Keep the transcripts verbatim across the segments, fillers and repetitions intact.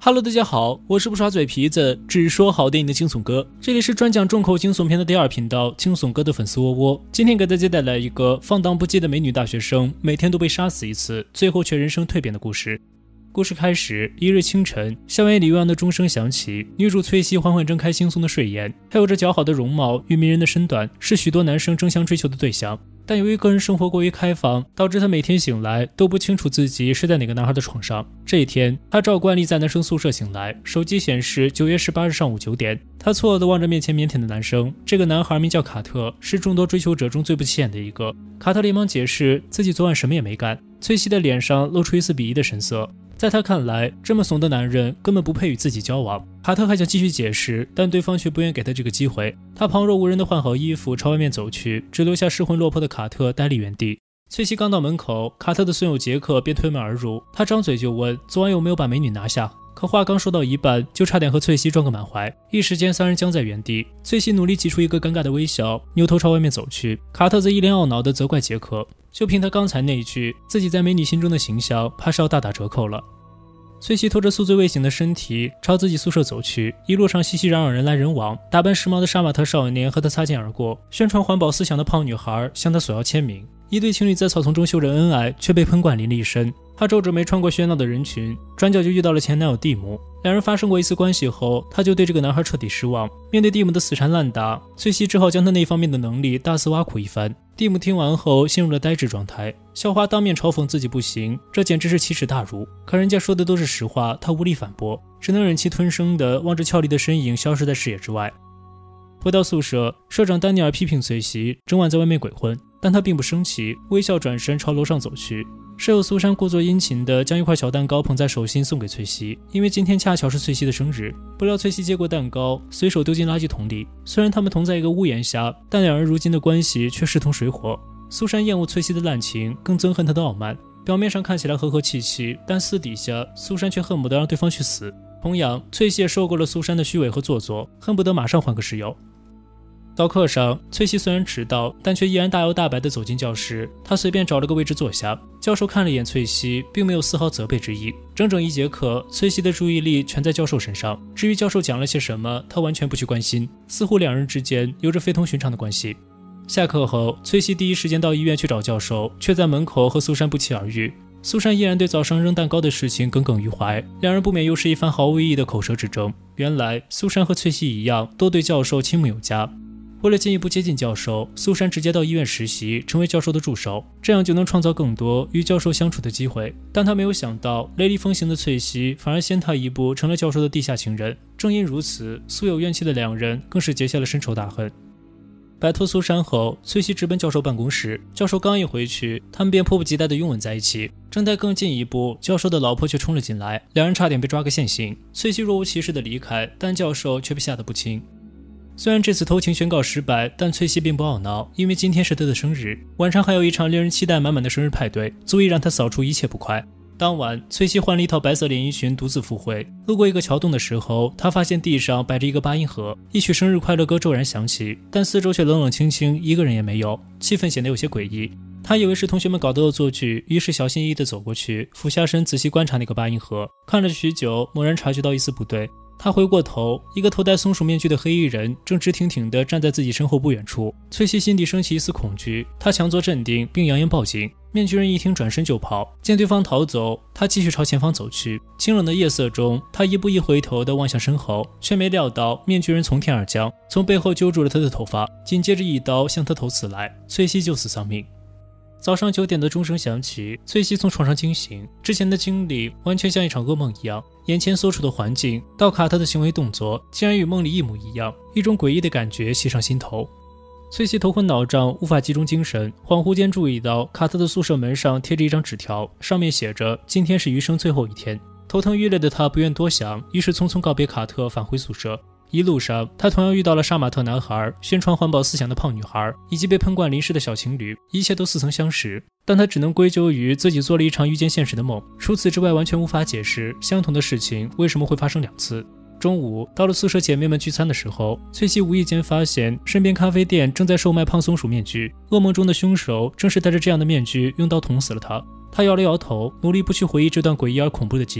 Hello， 大家好，我是不耍嘴皮子，只说好电影的惊悚哥。这里是专讲重口惊悚片的第二频道，惊悚哥的粉丝窝窝。今天给大家带来一个放荡不羁的美女大学生，每天都被杀死一次，最后却人生蜕变的故事。故事开始，一日清晨，校园里悠扬的钟声响起，女主翠西缓缓睁开惺忪的睡眼，她有着姣好的容貌与迷人的身段，是许多男生争相追求的对象。但由于个人生活过于开放，导致她每天醒来都不清楚自己是在哪个男孩的床上。这一天，她照惯例在男生宿舍醒来，手机显示九月十八日上午九点。她错愕地望着面前腼腆的男生，这个男孩名叫卡特，是众多追求者中最不起眼的一个。卡特连忙解释自己昨晚什么也没干。翠西的脸上露出一丝鄙夷的神色。在他看来，这么怂的男人根本不配与自己交往。卡特还想继续解释，但对方却不愿给他这个机会。他旁若无人地换好衣服朝外面走去，只留下失魂落魄的卡特呆立原地。翠西刚到门口，卡特的损友杰克便推门而入，他张嘴就问昨晚有没有把美女拿下。可话刚说到一半，就差点和翠西撞个满怀，一时间三人僵在原地。翠西努力挤出一个尴尬的微笑，扭头朝外面走去。卡特则一脸懊恼地责怪杰克，就凭他刚才那一句，自己在美女心中的形象怕是要大打折扣了。翠西拖着宿醉未醒的身体朝自己宿舍走去，一路上熙熙攘攘，人来人往，打扮时髦的杀马特少年和她擦肩而过，宣传环保思想的胖女孩向她索要签名。一对情侣在草丛中秀着恩爱，却被喷灌淋了一身。她皱着眉穿过喧闹的人群，转角就遇到了前男友蒂姆。两人发生过一次关系后，她就对这个男孩彻底失望。面对蒂姆的死缠烂打，翠西只好将他那方面的能力大肆挖苦一番。蒂姆听完后陷入了呆滞状态，校花当面嘲讽自己不行，这简直是奇耻大辱。可人家说的都是实话，他无力反驳，只能忍气吞声地望着俏丽的身影消失在视野之外。回到宿舍，社长丹尼尔批评翠西整晚在外面鬼混，但他并不生气，微笑转身朝楼上走去。室友苏珊故作殷勤地将一块小蛋糕捧在手心送给翠西，因为今天恰巧是翠西的生日。不料翠西接过蛋糕，随手丢进垃圾桶里。虽然他们同在一个屋檐下，但两人如今的关系却势同水火。苏珊厌恶翠西的滥情，更憎恨她的傲慢。表面上看起来和和气气，但私底下苏珊却恨不得让对方去死。同样，翠西也受够了苏珊的虚伪和做作，恨不得马上换个室友。早课上，翠西虽然迟到，但却依然大摇大摆地走进教室。她随便找了个位置坐下，教授看了一眼翠西，并没有丝毫责备之意。整整一节课，翠西的注意力全在教授身上，至于教授讲了些什么，她完全不去关心，似乎两人之间有着非同寻常的关系。下课后，翠西第一时间到医院去找教授，却在门口和苏珊不期而遇。苏珊依然对早上扔蛋糕的事情耿耿于怀，两人不免又是一番毫无意义的口舌之争。原来，苏珊和翠西一样，都对教授倾慕有加。为了进一步接近教授，苏珊直接到医院实习，成为教授的助手，这样就能创造更多与教授相处的机会。但他没有想到，雷厉风行的翠西反而先他一步成了教授的地下情人。正因如此，素有怨气的两人更是结下了深仇大恨。摆脱苏珊后，翠西直奔教授办公室。教授刚一回去，他们便迫不及待地拥吻在一起。正待更进一步，教授的老婆却冲了进来，两人差点被抓个现行。翠西若无其事地离开，但教授却被吓得不轻。虽然这次偷情宣告失败，但翠西并不懊恼，因为今天是她的生日，晚上还有一场令人期待满满的生日派对，足以让她扫除一切不快。当晚，翠西换了一套白色连衣裙，独自赴会。路过一个桥洞的时候，她发现地上摆着一个八音盒，一曲生日快乐歌骤然响起，但四周却冷冷清清，一个人也没有，气氛显得有些诡异。她以为是同学们搞的恶作剧，于是小心翼翼地走过去，俯下身仔细观察那个八音盒，看了许久，猛然察觉到一丝不对。他回过头，一个头戴松鼠面具的黑衣人正直挺挺地站在自己身后不远处。翠西心底升起一丝恐惧，她强作镇定，并扬言报警。面具人一听转身就跑，见对方逃走，他继续朝前方走去。清冷的夜色中，他一步一回头地望向身后，却没料到面具人从天而降，从背后揪住了他的头发，紧接着一刀向他头刺来，翠西就此丧命。早上九点的钟声响起，翠西从床上惊醒，之前的经历完全像一场噩梦一样，眼前所处的环境到卡特的行为动作竟然与梦里一模一样，一种诡异的感觉袭上心头。翠西头昏脑胀，无法集中精神，恍惚间注意到卡特的宿舍门上贴着一张纸条，上面写着今天是余生最后一天。头疼欲裂的她不愿多想，于是匆匆告别卡特，返回宿舍。一路上，他同样遇到了杀马特男孩、宣传环保思想的胖女孩，以及被喷灌淋湿的小情侣，一切都似曾相识。但他只能归咎于自己做了一场遇见现实的梦，除此之外完全无法解释相同的事情为什么会发生两次。中午到了宿舍姐妹们聚餐的时候，翠西无意间发现身边咖啡店正在售卖胖松鼠面具，噩梦中的凶手正是戴着这样的面具用刀捅死了她。她摇了摇头，努力不去回忆这段诡异而恐怖的记忆。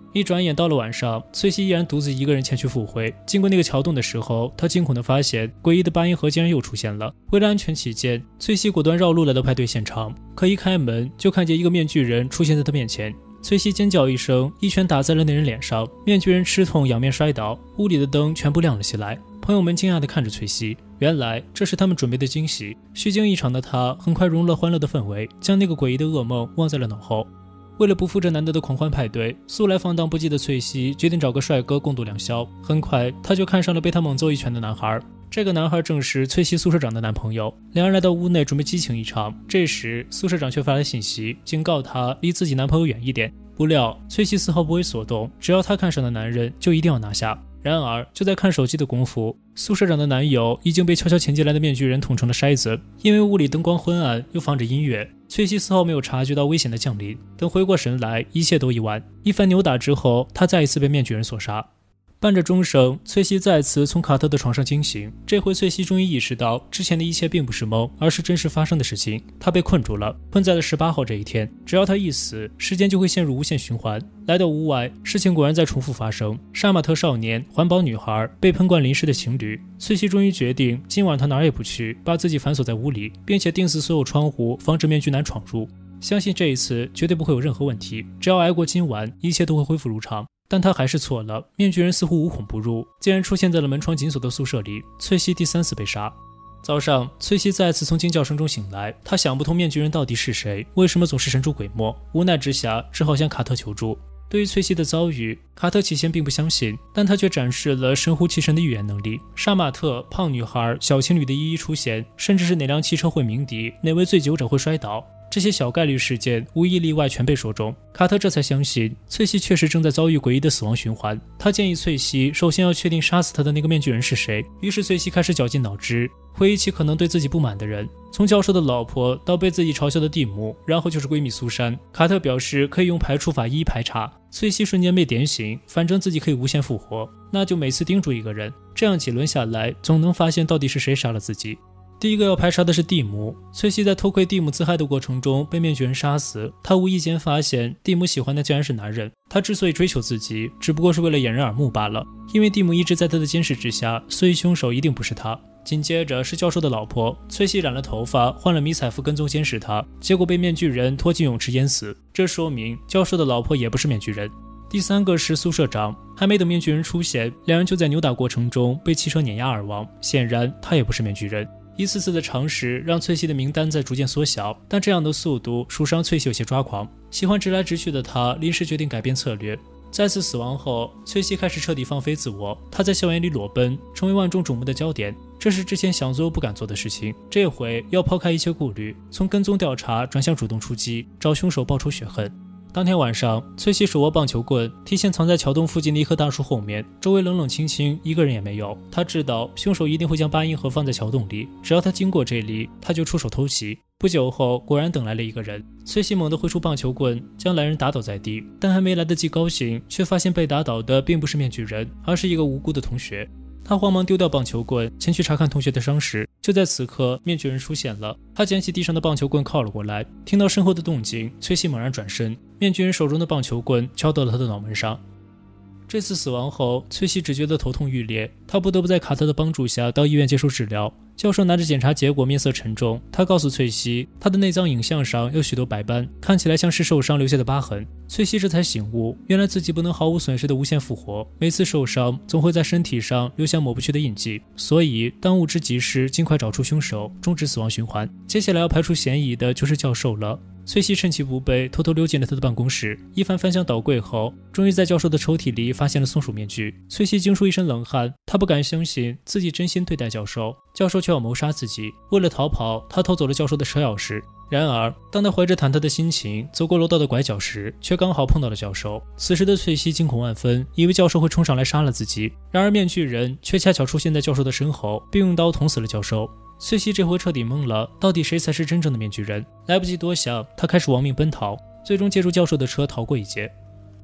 一转眼到了晚上，翠西依然独自一个人前去赴会。经过那个桥洞的时候，她惊恐地发现诡异的八音盒竟然又出现了。为了安全起见，翠西果断绕路来到派对现场。可一开门，就看见一个面具人出现在她面前。翠西尖叫一声，一拳打在了那人脸上，面具人吃痛仰面摔倒，屋里的灯全部亮了起来。朋友们惊讶地看着翠西，原来这是他们准备的惊喜。虚惊一场的她很快融入了欢乐的氛围，将那个诡异的噩梦忘在了脑后。为了不负这难得的狂欢派对，素来放荡不羁的翠西决定找个帅哥共度良宵。很快，她就看上了被他猛揍一拳的男孩。这个男孩正是翠西宿舍长的男朋友。两人来到屋内准备激情一场，这时宿舍长却发来信息，警告她离自己男朋友远一点。不料翠西丝毫不为所动，只要她看上的男人就一定要拿下。然而就在看手机的功夫，宿舍长的男友已经被悄悄潜进来的面具人捅成了筛子。因为屋里灯光昏暗，又放着音乐，翠西丝毫没有察觉到危险的降临。等回过神来，一切都已晚。一番扭打之后，她再一次被面具人所杀。伴着钟声，翠西再次从卡特的床上惊醒。这回翠西终于意识到，之前的一切并不是梦，而是真实发生的事情。她被困住了，困在了十八号这一天。只要她一死，时间就会陷入无限循环。来到屋外，事情果然在重复发生。杀马特少年、环保女孩、被喷灌淋湿的情侣。翠西终于决定，今晚她哪儿也不去，把自己反锁在屋里，并且钉死所有窗户，防止面具男闯入。相信这一次绝对不会有任何问题，只要挨过今晚，一切都会恢复如常。但他还是错了，面具人似乎无孔不入，竟然出现在了门窗紧锁的宿舍里。翠西第三次被杀。早上，翠西再次从惊叫声中醒来，她想不通面具人到底是谁，为什么总是神出鬼没。无奈之下，只好向卡特求助。对于翠西的遭遇，卡特起先并不相信，但他却展示了神乎其神的预言能力。杀马特、胖女孩、小情侣的一一出现，甚至是哪辆汽车会鸣笛，哪位醉酒者会摔倒，这些小概率事件无一例外全被说中。卡特这才相信翠西确实正在遭遇诡异的死亡循环。他建议翠西首先要确定杀死他的那个面具人是谁。于是翠西开始绞尽脑汁，回忆起可能对自己不满的人，从教授的老婆到被自己嘲笑的蒂姆，然后就是闺蜜苏珊。卡特表示可以用排除法一一排查。翠西瞬间被点醒，反正自己可以无限复活，那就每次盯住一个人，这样几轮下来，总能发现到底是谁杀了自己。第一个要排查的是蒂姆。翠西在偷窥蒂姆自嗨的过程中被面具人杀死，她无意间发现蒂姆喜欢的竟然是男人。他之所以追求自己，只不过是为了掩人耳目罢了。因为蒂姆一直在他的监视之下，所以凶手一定不是他。紧接着是教授的老婆。翠西染了头发，换了迷彩服跟踪监视他，结果被面具人拖进泳池淹死。这说明教授的老婆也不是面具人。第三个是宿舍长，还没等面具人出现，两人就在扭打过程中被汽车碾压而亡。显然他也不是面具人。一次次的尝试让翠西的名单在逐渐缩小，但这样的速度属实让翠西有些抓狂。喜欢直来直去的她临时决定改变策略。再次死亡后，翠西开始彻底放飞自我。她在校园里裸奔，成为万众瞩目的焦点，这是之前想做又不敢做的事情。这回要抛开一切顾虑，从跟踪调查转向主动出击，找凶手报仇雪恨。当天晚上，翠西手握棒球棍，提前藏在桥洞附近的一棵大树后面，周围冷冷清清，一个人也没有。她知道凶手一定会将八音盒放在桥洞里，只要他经过这里，他就出手偷袭。不久后，果然等来了一个人。翠西猛地挥出棒球棍，将来人打倒在地，但还没来得及高兴，却发现被打倒的并不是面具人，而是一个无辜的同学。他慌忙丢掉棒球棍，前去查看同学的伤势。就在此刻，面具人出现了。他捡起地上的棒球棍靠了过来，听到身后的动静，翠西猛然转身，面具人手中的棒球棍敲到了他的脑门上。这次死亡后，翠西只觉得头痛欲裂，她不得不在卡特的帮助下到医院接受治疗。教授拿着检查结果，面色沉重。他告诉翠西，他的内脏影像上有许多白斑，看起来像是受伤留下的疤痕。翠西这才醒悟，原来自己不能毫无损失的无限复活，每次受伤总会在身体上留下抹不去的印记。所以当务之急是尽快找出凶手，终止死亡循环。接下来要排除嫌疑的就是教授了。翠西趁其不备，偷偷溜进了他的办公室。一番翻箱倒柜后，终于在教授的抽屉里发现了松鼠面具。翠西惊出一身冷汗，她不敢相信自己真心对待教授，教授却要谋杀自己。为了逃跑，她偷走了教授的车钥匙。然而，当她怀着忐忑的心情走过楼道的拐角时，却刚好碰到了教授。此时的翠西惊恐万分，以为教授会冲上来杀了自己。然而，面具人却恰巧出现在教授的身后，并用刀捅死了教授。翠西这回彻底懵了，到底谁才是真正的面具人？来不及多想，她开始亡命奔逃，最终借助教授的车逃过一劫。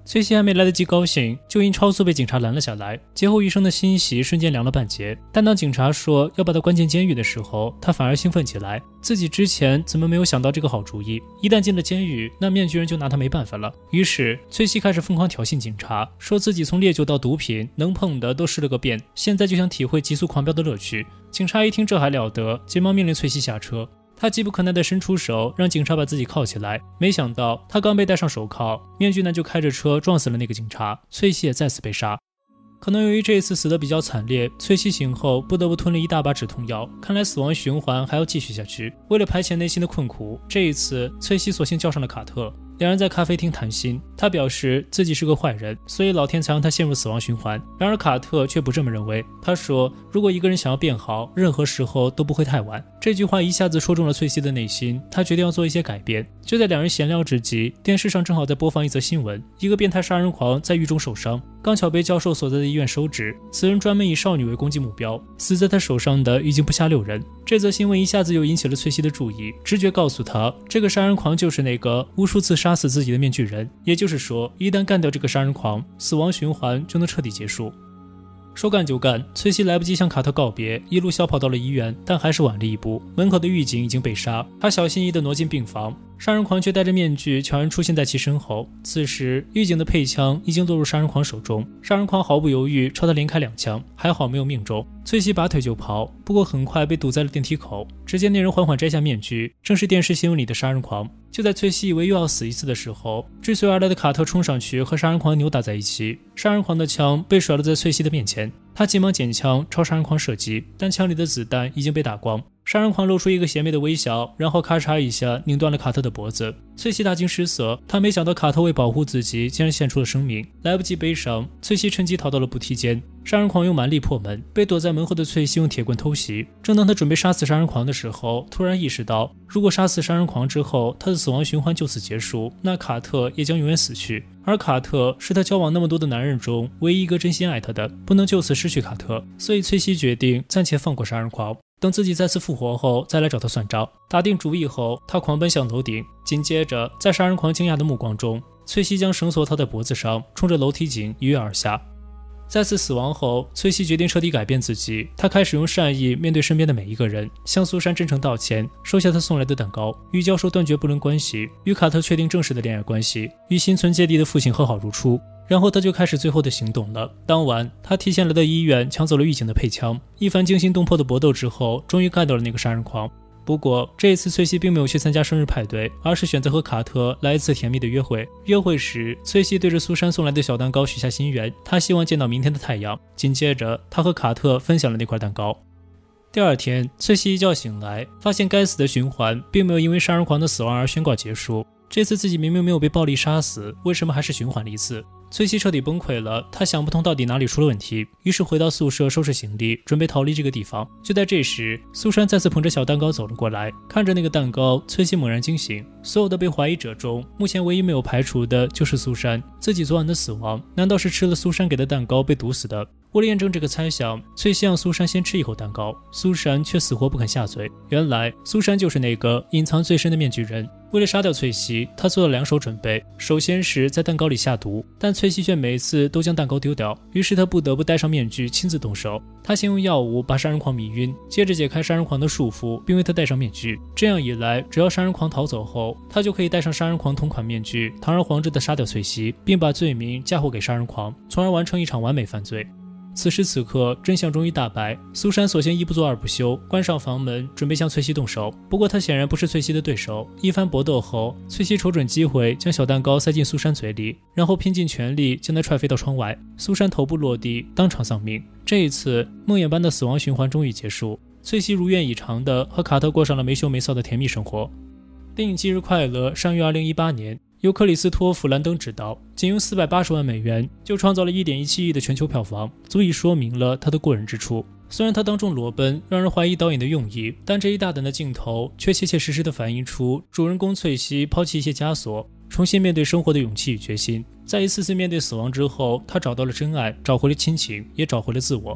崔西还没来得及高兴，就因超速被警察拦了下来。劫后余生的欣喜瞬间凉了半截。但当警察说要把他关进监狱的时候，他反而兴奋起来。自己之前怎么没有想到这个好主意？一旦进了监狱，那面具人就拿他没办法了。于是崔西开始疯狂挑衅警察，说自己从烈酒到毒品，能碰的都试了个遍，现在就想体会急速狂飙的乐趣。警察一听这还了得，急忙命令崔西下车。他急不可耐地伸出手，让警察把自己铐起来。没想到他刚被戴上手铐，面具男就开着车撞死了那个警察，崔西也再次被杀。可能由于这一次死得比较惨烈，崔西醒后不得不吞了一大把止痛药，看来死亡循环还要继续下去。为了排遣内心的困苦，这一次崔西索性叫上了卡特。两人在咖啡厅谈心，他表示自己是个坏人，所以老天才让他陷入死亡循环。然而卡特却不这么认为，他说如果一个人想要变好，任何时候都不会太晚。这句话一下子戳中了崔西的内心，他决定要做一些改变。就在两人闲聊之际，电视上正好在播放一则新闻，一个变态杀人狂在狱中受伤，刚巧被教授所在的医院收治。此人专门以少女为攻击目标，死在他手上的已经不下六人。这则新闻一下子又引起了崔西的注意，直觉告诉他，这个杀人狂就是那个无数次杀死自己的面具人。也就是说，一旦干掉这个杀人狂，死亡循环就能彻底结束。说干就干，崔西来不及向卡特告别，一路小跑到了医院，但还是晚了一步。门口的狱警已经被杀，他小心翼翼地挪进病房，杀人狂却戴着面具悄然出现在其身后。此时狱警的配枪已经落入杀人狂手中，杀人狂毫不犹豫朝他连开两枪，还好没有命中。崔西拔腿就跑，不过很快被堵在了电梯口。只见那人缓缓摘下面具，正是电视新闻里的杀人狂。就在崔西以为又要死一次的时候，追随而来的卡特冲上去和杀人狂扭打在一起，杀人狂的枪被甩落在崔西的面前，他急忙捡枪朝杀人狂射击，但枪里的子弹已经被打光。杀人狂露出一个邪魅的微笑，然后咔嚓一下拧断了卡特的脖子。崔西大惊失色，他没想到卡特为保护自己竟然献出了生命。来不及悲伤，崔西趁机逃到了步梯间。杀人狂用蛮力破门，被躲在门后的崔西用铁棍偷袭。正当他准备杀死杀人狂的时候，突然意识到，如果杀死杀人狂之后，他的死亡循环就此结束，那卡特也将永远死去。而卡特是他交往那么多的男人中唯一一个真心爱他的，不能就此失去卡特，所以崔西决定暂且放过杀人狂，等自己再次复活后再来找他算账。打定主意后，他狂奔向楼顶，紧接着在杀人狂惊讶的目光中，崔西将绳索套在脖子上，冲着楼梯井一跃而下。再次死亡后，崔西决定彻底改变自己。他开始用善意面对身边的每一个人，向苏珊真诚道歉，收下他送来的蛋糕，与教授断绝不伦关系，与卡特确定正式的恋爱关系，与心存芥蒂的父亲和好如初。然后他就开始最后的行动了。当晚，他提前来到医院，抢走了狱警的配枪。一番惊心动魄的搏斗之后，终于干掉了那个杀人狂。不过这一次崔西并没有去参加生日派对，而是选择和卡特来一次甜蜜的约会。约会时，崔西对着苏珊送来的小蛋糕许下心愿，他希望见到明天的太阳。紧接着他和卡特分享了那块蛋糕。第二天，崔西一觉醒来，发现该死的循环并没有因为杀人狂的死亡而宣告结束。这次自己明明没有被暴力杀死，为什么还是循环了一次？崔西彻底崩溃了，他想不通到底哪里出了问题，于是回到宿舍收拾行李，准备逃离这个地方。就在这时，苏珊再次捧着小蛋糕走了过来，看着那个蛋糕，崔西猛然惊醒。所有的被怀疑者中，目前唯一没有排除的就是苏珊。自己昨晚的死亡，难道是吃了苏珊给的蛋糕被毒死的？为了验证这个猜想，崔西让苏珊先吃一口蛋糕，苏珊却死活不肯下嘴。原来苏珊就是那个隐藏最深的面具人。为了杀掉崔西，他做了两手准备，首先是在蛋糕里下毒，但崔西却每次都将蛋糕丢掉，于是他不得不戴上面具亲自动手。他先用药物把杀人狂迷晕，接着解开杀人狂的束缚，并为他戴上面具。这样一来，只要杀人狂逃走后，他就可以戴上杀人狂同款面具，堂而皇之地杀掉崔西，并把罪名嫁祸给杀人狂，从而完成一场完美犯罪。此时此刻，真相终于大白。苏珊索性一不做二不休，关上房门，准备向崔西动手。不过她显然不是崔西的对手。一番搏斗后，崔西瞅准机会，将小蛋糕塞进苏珊嘴里，然后拼尽全力将她踹飞到窗外。苏珊头部落地，当场丧命。这一次，梦魇般的死亡循环终于结束。崔西如愿以偿地和卡特过上了没羞没臊的甜蜜生活。电影《忌日快乐》上于二零一八年。由克里斯托弗·兰登执导，仅用四百八十万美元就创造了 一点一七亿的全球票房，足以说明了他的过人之处。虽然他当众裸奔让人怀疑导演的用意，但这一大胆的镜头却切切实实地反映出主人公翠西抛弃一些枷锁，重新面对生活的勇气与决心。在一次次面对死亡之后，他找到了真爱，找回了亲情，也找回了自我。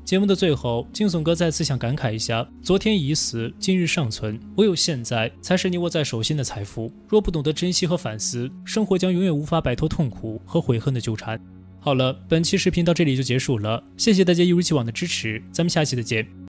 节目的最后，惊悚哥再次想感慨一下：昨天已死，今日尚存，唯有现在才是你握在手心的财富。若不懂得珍惜和反思，生活将永远无法摆脱痛苦和悔恨的纠缠。好了，本期视频到这里就结束了，谢谢大家一如既往的支持，咱们下期再见。